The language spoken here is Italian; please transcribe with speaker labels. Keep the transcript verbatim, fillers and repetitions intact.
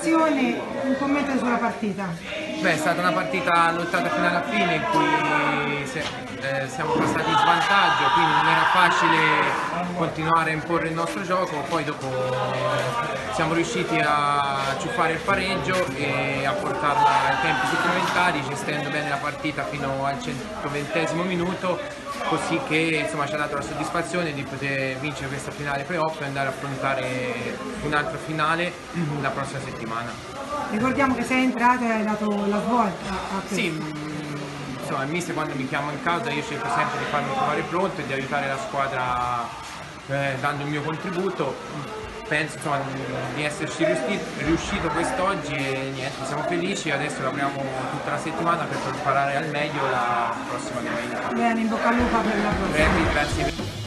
Speaker 1: soddisfazione, un commento sulla partita.
Speaker 2: Beh, è stata una partita lottata fino alla fine in cui se, eh, siamo passati in svantaggio, quindi non era facile continuare a imporre il nostro gioco, poi dopo siamo riusciti a ciuffare il pareggio e a portarla ai tempi supplementari, gestendo bene la partita fino al centoventesimo minuto, così che insomma, ci ha dato la soddisfazione di poter vincere questa finale playoff e andare a affrontare un'altra finale la prossima settimana.
Speaker 1: Ricordiamo che sei entrato e hai dato la svolta a questo.
Speaker 2: Sì, insomma il mister quando mi chiama in casa io cerco sempre di farmi trovare pronto e di aiutare la squadra eh, dando il mio contributo. Penso insomma, di esserci riuscito, riuscito quest'oggi e niente, siamo felici, adesso lavoriamo tutta la settimana per preparare al meglio la prossima domenica.
Speaker 1: Bene, in bocca al lupo per la prossima.
Speaker 2: Grazie.